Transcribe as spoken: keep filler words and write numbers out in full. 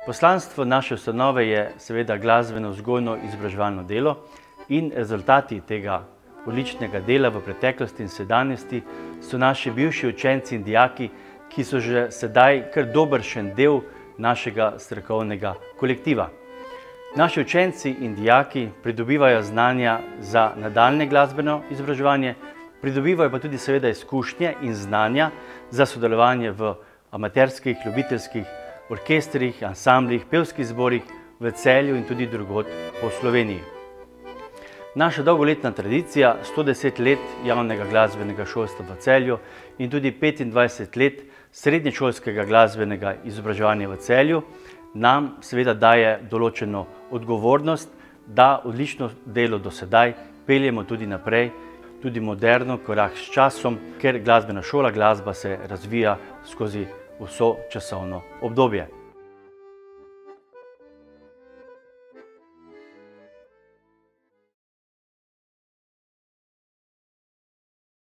Poslanstvo naše ustanove je seveda glasbeno vzgojno izobraževalno delo in rezultati tega odličnega dela v preteklosti in sedanjosti so naši bivši učenci in dijaki, ki so že sedaj kar dobršen del našega strokovnega kolektiva. Naši učenci in dijaki pridobivajo znanja za nadaljnje glasbeno izobraževanje, pridobivajo pa tudi seveda izkušnje in znanja za sodelovanje v amaterskih, ljubiteljskih orkestrih, ansamblih, pevskih zborih v Celju in tudi drugod po Sloveniji. Naša dolgoletna tradicija, sto deset let javnega glasbenega šolstva v Celju in tudi petindvajset let srednješolskega glasbenega izobraževanja v Celju, nam seveda daje določeno odgovornost, da odlično delo do sedaj peljemo tudi naprej, tudi moderno, korak s časom, ker glasbena šola, glasba se razvija skozi vso časovno obdobje.